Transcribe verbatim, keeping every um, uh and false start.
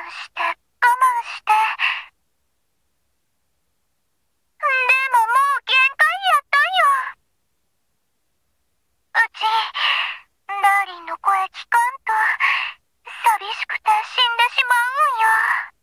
して、我慢して。でももう限界やったんよ。うち、ダーリンの声聞かんと、寂しくて死んでしまうんよ。